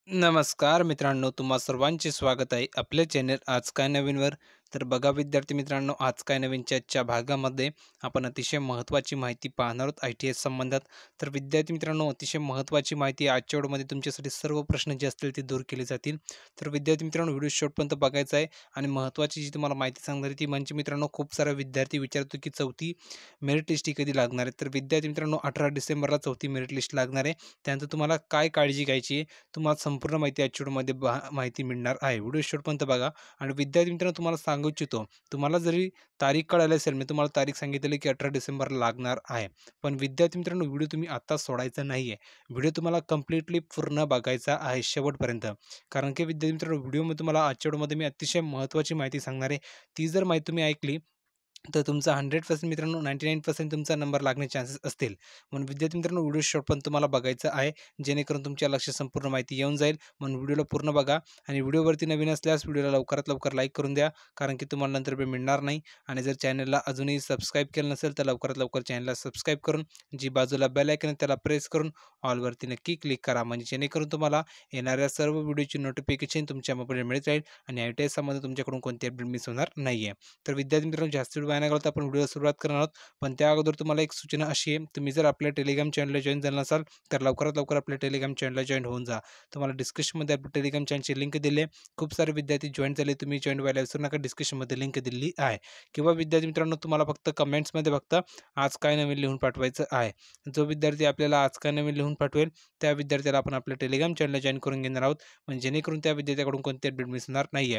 नमस्कार मित्रांनो, तुम्हा सर्वांचे स्वागत आहे आपल्या चॅनल आज काय नवीनवर. तर बघा विद्यार्थी मित्रांनो, आज काय नवीनच्या आजच्या भागामध्ये आपण अतिशय महत्त्वाची माहिती पाहणार आहोत ITI संबंधात. तर विद्यार्थी मित्रांनो, अतिशय महत्त्वाची माहिती आजच्या व्हिडिओमध्ये तुमच्यासाठी सर्व प्रश्न जे असतील ते दूर केले जातील. तर विद्यार्थी मित्रांनो, व्हिडिओ शेवटपर्यंत बघायचा आहे. आणि महत्त्वाची जी तुम्हाला माहिती सांगणार आहे ती म्हणजे मित्रांनो, खूप सारे विद्यार्थी विचारतो की चौथी मेरिट लिस्ट ही कधी लागणार आहे. तर विद्यार्थी मित्रांनो, 18 डिसेंबरला चौथी मेरिट लिस्ट लागणार आहे. त्यानंतर तुम्हाला काय काळजी घ्यायची आहे, तुम्हाला संपूर्ण माहिती आजच्या व्हिडिओमध्ये माहिती मिळणार आहे. व्हिडिओ शेवटपर्यंत बघा. आणि विद्यार्थी मित्रांनो, तुम्हाला सांगू इच्छितो, तुम्हाला जरी तारीख कळाली असेल, मी तुम्हाला तारीख सांगितलेली की 18 डिसेंबरला लागणार आहे. पण विद्यार्थी मित्रांनो, व्हिडिओ तुम्ही आत्ता सोडायचा नाही आहे. व्हिडिओ तुम्हाला कंप्लीटली पूर्ण बघायचा आहे शेवटपर्यंत. कारण की विद्यार्थी मित्रांनो, व्हिडिओमध्ये तुम्हाला आजच्या व्हिडिओमध्ये मी अतिशय महत्त्वाची माहिती सांगणार आहे. ती जर माहिती तुम्ही ऐकली तर तुमचा 100% मित्रांनो 99% तुमचा नंबर लागण्याचे चान्सेस असतील. म्हणून विद्यार्थी मित्रांनो, व्हिडिओ शेवटपर्यंत तुम्हाला बघायचं आहे, जेणेकरून तुमच्या लक्षात संपूर्ण माहिती येऊन जाईल. म्हणून व्हिडिओला पूर्ण बघा. आणि व्हिडिओवरती नवीन असल्यास व्हिडिओला लवकरात लवकर लाईक करून द्या, कारण की तुम्हाला नंतर वेळ मिळणार नाही. आणि जर चॅनलला अजूनही सबस्क्राईब केलं नसेल तर लवकरात लवकर चॅनलला सबस्क्राईब करून जी बाजूला बेल आयकन आहे त्याला प्रेस करून ऑलवरती नक्की क्लिक करा, म्हणजे जेणेकरून तुम्हाला येणाऱ्या सर्व व्हिडिओची नोटिफिकेशन तुमच्या मोबाईलवर मिळत राहील आणि ITI संबंधित तुमच्याकडून कोणती अपडेट मिस होणार नाही आहे. तर विद्यार्थी मित्रांनो, जास्त वेळ वाया न घालवता आपण व्हिडिओला सुरुवात करणार आहोत. पण त्या अगोदर तुम्हाला एक सूचना अशी आहे, तुम्ही जर आपल्या टेलिग्राम चॅनलला जॉईन झाला नसाल तर लवकरात लवकर आपल्या टेलिग्राम चॅनलला जॉईन होऊन जा. तुम्हाला डिस्क्रिप्शनमध्ये आपल्या टेलिग्राम चॅनलची लिंक दिली आहे. खूप सारे विद्यार्थी जॉईन झाले, तुम्ही जॉईन व्हायला विसरू नका. डिस्क्रिप्शनमध्ये लिंक दिली आहे. किंवा विद्यार्थी मित्रांनो, तुम्हाला फक्त कमेंट्समध्ये फक्त आज काय नवीन लिहून पाठवायचं आहे. जो विद्यार्थी आपल्याला आज काय नवीन लिहून पाठवेल त्या विद्यार्थ्याला आपण आपल्या टेलिग्राम चॅनलला जॉईन करून घेणार आहोत, म्हणजे जेणेकरून त्या विद्यार्थ्याकडून कोणती अपडेट मिस होणार नाही आहे.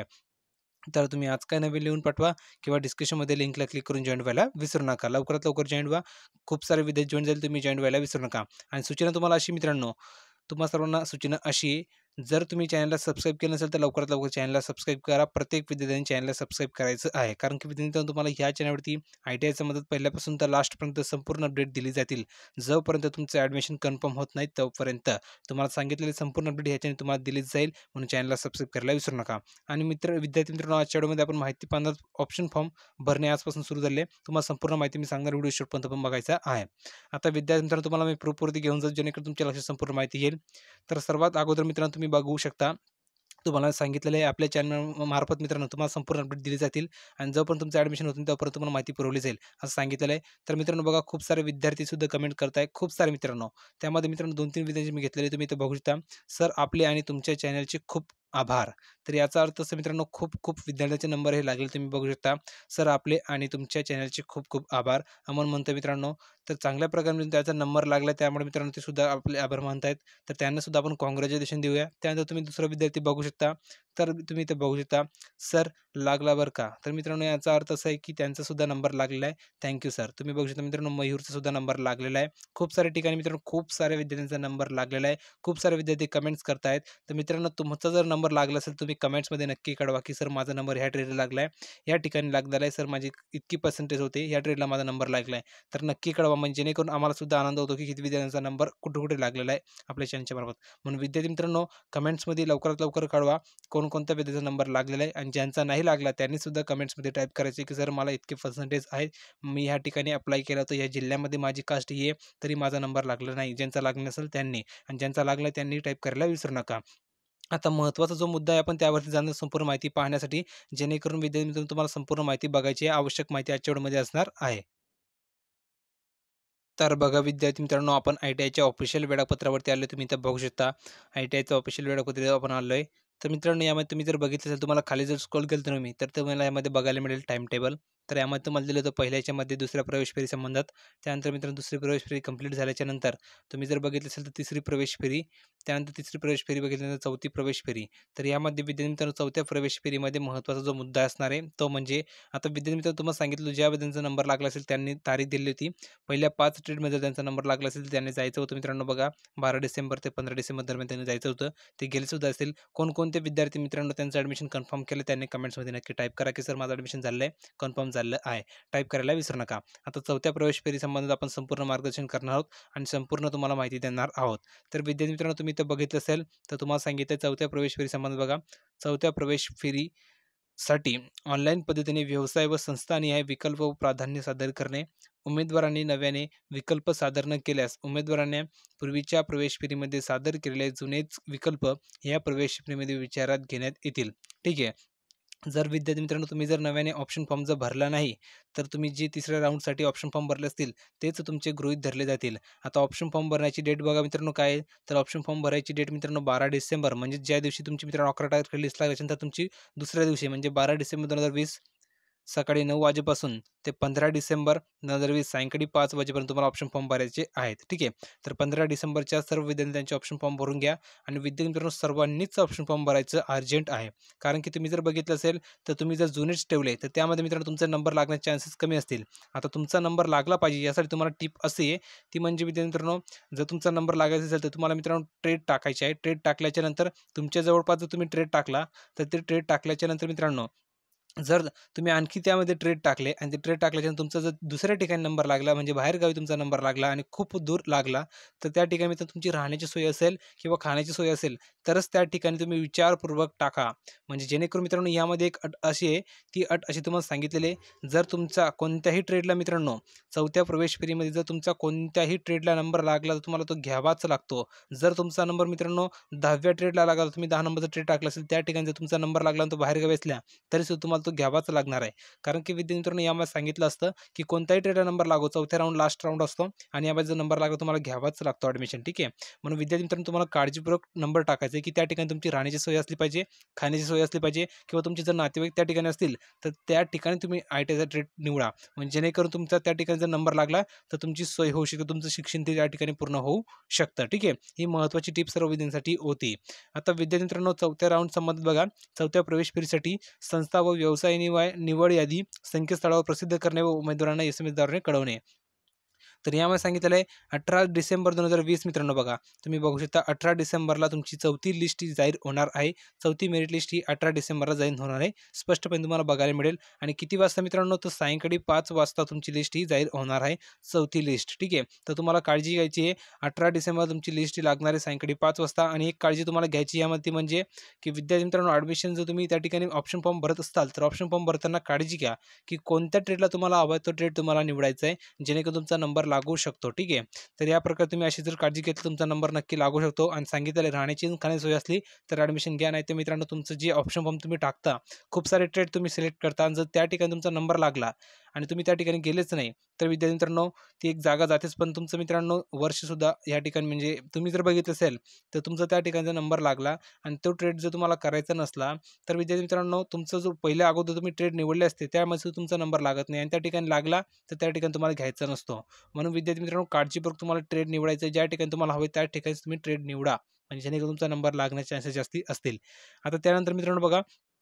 तर तुम्ही आज काय नवीन लिहून पाठवा किंवा डिस्क्रिप्शनमध्ये लिंकला क्लिक करून जॉइन व्हायला विसरू नका. लवकरात लवकर जॉइन व्हा. खूप सारे विद्यार्थी जॉइन झाले, तुम्ही जॉइन व्हायला विसरू नका. आणि सूचना तुम्हाला अशी मित्रांनो, तुम्हा सर्वांना सूचना अशी आहे, जर तुम्ही चॅनलला सबस्क्राईब केलं नसेल तर लवकरात लवकर चॅनलला सबस्क्राईब करा. प्रत्येक विद्यार्थ्यांनी चॅनलला सबस्क्राईब करायचं आहे, कारण की विद्यार्थ्यांनो तुम्हाला ह्या चॅनलवरती ITI संबंधित पहिल्यापासून तर लास्टपर्यंत संपूर्ण अपडेट दिली जातील. जोपर्यंत तुमचं ॲडमिशन कन्फर्म होत नाही तोपर्यंत तुम्हाला सांगितलेली संपूर्ण अपडेट ह्याच्याने तुम्हाला दिलीच जाईल. म्हणून चॅनलला सबस्क्राईब करायला विसरू नका. आणि विद्यार्थी मित्रांनो, आजच्या व्हिडिओमध्ये आपण माहिती पाहणार ऑप्शन फॉर्म भरणे आजपासून सुरू झाले. तुम्हाला संपूर्ण माहिती मी सांगणार, व्हिडिओ शेवटपर्यंत पण बघायचा आहे. आता विद्यार्थी मित्रांनो, तुम्हाला मी प्रूफवरती घेऊन जाऊ, जेणेकरून तुमच्या लक्षात संपूर्ण माहिती येईल. तर सर्वात अगोदर मित्रांनो, तुम्ही बघू शकता, तुम्हाला सांगितलेलं आहे आपल्या चॅनल मार्फत मित्रांनो तुम्हाला संपूर्ण अपडेट दिली जातील. आणि जोपर्यंत तुमचं ॲडमिशन होत नाही तोपर्यंत तुम्हाला माहिती पुरवली जाईल असं सांगितलेलं आहे. तर मित्रांनो बघा, खूप सारे विद्यार्थीसुद्धा कमेंट करताय, खूप सारे मित्रांनो. त्यामध्ये मित्रांनो 2-3 विद्यार्थी मी घेतलेले तुम्ही इथं बघू शकता. सर आपले आणि तुमच्या चॅनलचे खूप आभार. तर याचा अर्थ असं मित्रांनो, खूप खूप विद्यार्थ्यांचे नंबर हे लागले तुम्ही बघू शकता. सर आपले आणि तुमच्या चॅनलचे खूप खूप आभार अमन म्हणतो मित्रांनो. तर चांगल्या प्रकारे त्याचा नंबर लागला, त्यामुळे मित्रांनो ते सुद्धा आपले आभार मानतायत. तर त्यांना सुद्धा आपण काँग्रॅच्युलेशन देऊया. त्यानंतर तुम्ही दुसरा विद्यार्थी बघू शकता. तर तुम्ही इथे बघू शकता, सर लागला बरं का. तर मित्रांनो याचा अर्थ असा आहे की त्यांचा सुद्धा नंबर लागलेला आहे. Thank sir. तुम्ही बघू शकता मित्रांनो, मयूरचा सुद्धा नंबर लागलेला आहे. खूप साऱ्या ठिकाणी मित्रांनो खूप साऱ्या विद्यार्थ्यांचा नंबर लागलेला आहे. खूप सारे विद्यार्थी कमेंट्स करतायत. तर मित्रांनो, तुमचा जर नंबर लागला असेल तुम्ही कमेंट्समध्ये नक्की कळवा की सर माझा नंबर ह्या ट्रेडला लागला आहे, या ठिकाणी लागलेला आहे. सर माझी इतकी पर्सेंटेज होते, या ट्रेडला माझा नंबर लागला आहे. तर नक्की कळवा, म्हणजे जेणेकरून आम्हाला सुद्धा आनंद होतो की किती विद्यार्थ्यांचा नंबर कुठे कुठे लागलेला आहे आपल्या चॅनलच्या मार्फत. म्हणून विद्यार्थी मित्रांनो, कमेंट्समध्ये लवकरात लवकर कळवा कोणकोणत्या विद्यार्थ्याचा नंबर लागलेला आहे. आणि ज्यांचा नाही लागला त्यांनी सुद्धा कमेंट्समध्ये टाईप करायचे की सर मला इतके पर्सेंटेज आहेत, मी ह्या ठिकाणी अप्लाय केलं होतं, या जिल्ह्यामध्ये माझी कास्ट ही आहे, तरी माझा नंबर लागला नाही. ज्यांचा लागला नसेल त्यांनी, आणि ज्यांचा लागला त्यांनी टाईप करायला विसरू नका. आता महत्त्वाचा जो मुद्दा आहे आपण त्यावरती जाणून संपूर्ण माहिती पाहण्यासाठी, जेणेकरून विद्यार्थी मित्रांनो तुम्हाला संपूर्ण माहिती बघायची आहे. आवश्यक माहिती आजच्या व्हिडिओमध्ये असणार आहे. तर बघा विद्यार्थी मित्रांनो, आपण ITIच्या ऑफिशियल वेळापत्रावरती आलो. तुम्ही इथं बघू शकता ITIचं ऑफिशियल वेळापत्र आपण आलोय. तर मित्रांनो, यामध्ये तुम्ही जर बघितलं असेल, तुम्हाला खाली जर स्क्रॉल केलं तर तर तुम्हाला यामध्ये बघायला मिळेल टाईम टेबल. तर यामध्ये तुम्हाला दिलं होतं पहिल्या याच्यामध्ये दुसऱ्या प्रवेश फेरी संबंधात. त्यानंतर मित्रांनो दुसरी प्रवेश फेरी कंप्लीट झाल्याच्या नंतर तुम्ही जर बघितलं असेल तर तिसरी प्रवेश फेरी, त्यानंतर तिसरी प्रवेश फेरी बघितल्यानंतर चौथी प्रवेश फेरी. तर यामध्ये विद्यार्थी मित्रांनो चौथ्या प्रवेश फेरीमध्ये महत्त्वाचा जो मुद्दा असणार आहे तो म्हणजे, आता विद्यार्थी मित्रांनो तुम्हाला सांगितलं, ज्या विद्यार्थ्यांचा नंबर लागला असेल त्यांनी तारीख दिली होती. पहिल्या 5 ट्रेडमध्ये त्यांचा नंबर लागला असेल तर त्यांनी जायचं होतं मित्रांनो. बघा 12 डिसेंबर ते 15 डिसेंबर दरम्यान त्यांनी जायचं होतं. ते गेलेसुद्धा असेल. कोणकोणते विद्यार्थी मित्रांनो त्यांचं ॲडमिशन कन्फर्म केलं त्यांनी कमेंट्समध्ये नक्की टाईप करा की सर माझं ॲडमिशन झालं आहे, कन्फर्म झालं आहे. टाईप करायला विसरू नका. आता चौथ्या प्रवेश फेरीसंबंधित आपण संपूर्ण मार्गदर्शन करणार आहोत आणि संपूर्ण तुम्हाला माहिती देणार आहोत. तर विद्यार्थी मित्रांनो, तुम्ही इथं बघितलं असेल तर तुम्हाला सांगितलं चौथ्या प्रवेश फेरीसंबंधित बघा. चौथ्या प्रवेश फेरी साठी ऑनलाईन पद्धतीने व्यवसाय व संस्थानिहाय विकल्प व प्राधान्य सादर करणे. उमेदवारांनी नव्याने विकल्प सादर न केल्यास उमेदवारांना पूर्वीच्या प्रवेश फेरीमध्ये सादर केलेले जुनेच विकल्प या प्रवेश फेरीमध्ये विचारात घेण्यात येतील. ठीक आहे. जर विद्यार्थी मित्रांनो तुम्ही जर नव्याने ऑप्शन फॉर्म जर भरला नाही, तर तुम्ही जे तिसऱ्या राउंडसाठी ऑप्शन फॉर्म भरले असतील, तेच तुमचे गृहीत धरले जातील. आता ऑप्शन फॉर्म भरण्याची डेट बघा मित्रांनो काय आहे? तर ऑप्शन फॉर्म भरायची डेट मित्रांनो 12 डिसेंबर म्हणजे ज्या दिवशी तुमची मित्रांनो 11 तारखेला लिस्ट लागली असेल, तर तुमची दुसऱ्या दिवशी म्हणजे 12 डिसेंबर 2020 सकाळी 9 वाजेपासून ते 15 डिसेंबर 2020 सायंकाळी 5 वाजेपर्यंत तुम्हाला ऑप्शन फॉर्म भरायचे आहेत. ठीक आहे. तर 15 डिसेंबरच्या सर्व विद्यार्थ्यांचे ऑप्शन फॉर्म भरून घ्या आणि विद्यार्थी मित्रांनो सर्वांनीच ऑप्शन फॉर्म भरायचं अर्जंट आहे. कारण की तुम्ही जर बघितलं असेल, तर तुम्ही जर जुनेच ठेवले, तर त्यामध्ये मित्रांनो तुमचा नंबर लागण्याचे चान्सेस कमी असतील. आता तुमचा नंबर लागला पाहिजे यासाठी तुम्हाला टिप अशी आहे, ती म्हणजे विद्यार्थी मित्रांनो जर तुमचा नंबर लागायचा असेल, तर तुम्हाला मित्रांनो ट्रेड टाकायची आहे. ट्रेड टाकल्याच्या नंतर तुमच्या जवळपास जर तुम्ही ट्रेड टाकला, तर ते ट्रेड टाकल्याच्या नंतर मित्रांनो जर तुम्ही आणखी त्यामध्ये ट्रेड टाकले आणि ते ट्रेड टाकल्याच्यानंतर तुमचा जर दुसऱ्या ठिकाणी नंबर लागला म्हणजे बाहेरगावी तुमचा नंबर लागला आणि खूप दूर लागला, तर त्या ठिकाणी तर तुमची राहण्याची सोय असेल किंवा खाण्याची सोय असेल, तरच त्या ठिकाणी तुम्ही विचारपूर्वक टाका. म्हणजे जेणेकरून मित्रांनो यामध्ये एक अट अशी आहे, ती अट अशी तुम्हाला सांगितलेली आहे, जर तुमचा कोणत्याही ट्रेडला मित्रांनो 4थ्या प्रवेश फेरीमध्ये जर तुमचा कोणत्याही ट्रेडला नंबर लागला, तर तुम्हाला तो घ्यावाच लागतो. जर तुमचा नंबर मित्रांनो 10व्या ट्रेडला लागला, तुम्ही 10 नंबरचा ट्रेड टाकला असेल, त्या ठिकाणी जर तुमचा नंबर लागला आणि तो बाहेरगावी असला, तरीसुद्धा तुम्हाला तो घ्यावाच लागणार आहे. कारण की विद्यार्थी मित्रांनो यामध्ये सांगितलं असतं, की कोणताही ट्रेडला नंबर लागो, 4थ्या राउंड लास्ट राउंड असतो आणि यामध्ये जर नंबर लागला तुम्हाला घ्यावाच लागतो ॲडमिशन. ठीक आहे. म्हणून विद्यार्थी मित्रांनो तुम्हाला काळजीपूर्वक नंबर टाकायचा आहे, की त्या ठिकाणी तुमची राहण्याची सोय असली पाहिजे, खाण्याची सोय असली पाहिजे किंवा तुमचे जर नातेवाईक त्या ठिकाणी असतील, तर त्या ठिकाणी तुम्ही ITIचा ट्रेड निवडा. म्हणजे जेणेकरून तुमचा त्या ठिकाणी जर नंबर लागला, तर तुमची सोय होऊ शकते, तुमचं शिक्षण ते त्या ठिकाणी पूर्ण होऊ शकतं. ठीक आहे. ही महत्त्वाची टिप सर्व विद्यार्थ्यांसाठी होती. आता विद्यार्थी मित्रांनो 4थ्या राउंड संबंधित बघा, 4थ्या प्रवेश फेरीसाठी संस्था व व्यवसाय निवड यादी संकेतस्थळावर प्रसिद्ध करणे व उमेदवारांना SMS द्वारे कळवणे. तर यामध्ये सांगितलेलं आहे 18 डिसेंबर 2020 मित्रांनो बघा. तुम्ही बघू शकता 18 डिसेंबरला तुमची 4थी लिस्ट ही जाहीर होणार आहे. 4थी मेरिट लिस्ट ही 18 डिसेंबरला जाहीर होणार आहे. स्पष्टपणे तुम्हाला बघायला मिळेल आणि किती वाजता मित्रांनो तर सायंकाळी 5 वाजता तुमची लिस्ट ही जाहीर होणार आहे. 4थी लिस्ट. ठीक आहे. तर तुम्हाला काळजी घ्यायची आहे 18 डिसेंबर तुमची लिस्ट ही लागणार आहे सायंकाळी 5 वाजता आणि एक काळजी तुम्हाला घ्यायची यामध्ये म्हणजे की विद्यार्थी मित्रांनो ॲडमिशन जर तुम्ही त्या ठिकाणी ऑप्शन फॉर्म भरत असाल तर ऑप्शन फॉर्म भरताना काळजी घ्या की कोणत्या ट्रेडला तुम्हाला हवा तो ट्रेड तुम्हाला निवडायचा आहे जेणेकरून तुमचा नंबर लागू शकतो. ठीक आहे. तर या प्रकारे तुम्ही अशी जर काळजी घेतली तुमचा नंबर नक्की लागू शकतो आणि सांगितलेलं राहण्याची आणि खाण्याची सोय असली तर ॲडमिशन घ्या. नाहीतर मित्रांनो तुमचं जे ऑप्शन फॉर्म तुम्ही टाकता खूप सारे ट्रेड तुम्ही सिलेक्ट करता आणि जर त्या ठिकाणी तुमचा नंबर लागला आणि तुम्ही त्या ठिकाणी गेलेच नाही तर विद्यार्थी मित्रांनो ती एक जागा जातेच पण तुमचं मित्रांनो वर्षसुद्धा या ठिकाणी म्हणजे तुम्ही जर बघितलं असेल तर तुमचा त्या ठिकाणचा नंबर लागला आणि तो ट्रेड जर तुम्हाला करायचा नसला तर विद्यार्थी मित्रांनो तुमचा जो पहिल्या अगोदर तुम्ही ट्रेड निवडले असते त्यामध्ये तुमचा नंबर लागत नाही आणि त्या ठिकाणी लागला तर त्या ठिकाणी तुम्हाला घ्यायचा नसतो. म्हणून विद्यार्थी मित्रांनो काळजीपूर्वक तुम्हाला ट्रेड निवडायचं आहे. ज्या ठिकाणी तुम्हाला हवे त्या ठिकाणी तुम्ही ट्रेड निवडा. म्हणजे जेणेकरून तुमचा नंबर लागण्याचे चान्सेस जास्ती असतील. आता त्यानंतर मित्रांनो बघा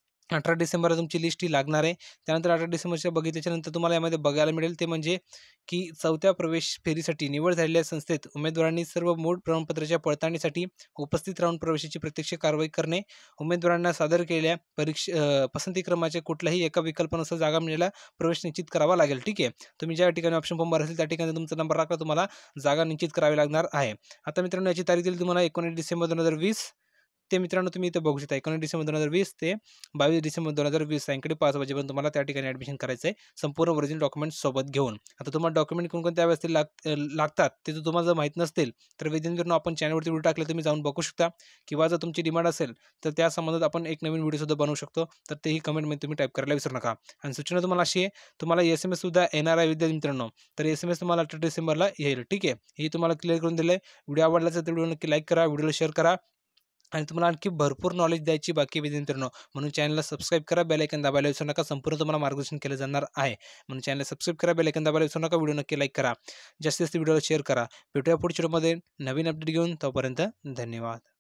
18 डिसेंबरला तुमची लिस्ट ही लागणार आहे. त्यानंतर 18 डिसेंबरच्या बघितल्याच्यानंतर तुम्हाला यामध्ये बघायला मिळेल ते म्हणजे की 4थ्या प्रवेश फेरीसाठी निवड झालेल्या संस्थेत उमेदवारांनी सर्व मूळ प्रमाणपत्राच्या पडताळणीसाठी उपस्थित राहून प्रवेशाची प्रत्यक्ष कारवाई करणे, उमेदवारांना सादर केलेल्या पसंतीक्रमाच्या कुठल्याही एका विकल्पानुसार जागा मिळायला प्रवेश निश्चित करावा लागेल. ठीक आहे. तुम्ही ज्या ठिकाणी ऑप्शन फॉर्म भरला असेल त्या ठिकाणी तुमचा नंबर लागला तुम्हाला जागा निश्चित करावी लागणार आहे. आता मित्रांनो याची तारीख दिली तुम्हाला 19 डिसेंबर 2020 ते मित्रांनो तुम्ही इथे बघू शकता 19 डिसेंबर 2020 ते 22 डिसेंबर 2020 सायंकाळी 5 वाजेपर्यंत तुम्हाला त्या ठिकाणी ॲडमिशन करायचं आहे संपूर्ण ओरिजिनल डॉक्युमेंट्स सोबत घेऊन. आता तुम्हाला डॉक्युमेंट कोणकोणत्या वेळेस लागतात ते जर तुम्हाला जर माहीत नसतील तर विद्यार्थ्यांनो आपण चॅनलवरती व्हिडिओ टाकले तुम्ही जाऊन बघू शकता किंवा जर तुमची डिमांड असेल तर त्या संबंधात आपण एक नवीन व्हिडिओसुद्धा बनवू शकतो. तर तेही कमेंटमध्ये तुम्ही टाईप करायला विसरू नका. आणि सूचना तुम्हाला अशी आहे तुम्हाला SMS सुद्धा येणार आहे विद्यार्थी मित्रांनो. तर SMS तुम्हाला 18 डिसेंबरला येईल. ठीक आहे. हे तुम्हाला क्लिअर करून दिलं आहे. व्हिडिओ आवडला तर व्हिडिओ नक्की लाईक करा, व्हिडिओला शेअर करा आणि तुम्हाला आणखी भरपूर नॉलेज द्यायची बाकी विद्यार्थी मित्रांनो. म्हणून चॅनलला सबस्क्राईब करा, बेल आयकॉन दाबायला विसरू नका. संपूर्ण तुम्हाला मार्गदर्शन केलं जाणार आहे. म्हणून चॅनलला सबस्क्राईब करा, बेल आयकॉन दाबायला विसरू नका. व्हिडिओ नक्की लाईक करा. जास्तीत जास्त व्हिडिओला शेअर करा. भेटूया पुढच्या व्हिडिओमध्ये नवीन अपडेट घेऊन. तोपर्यंत धन्यवाद.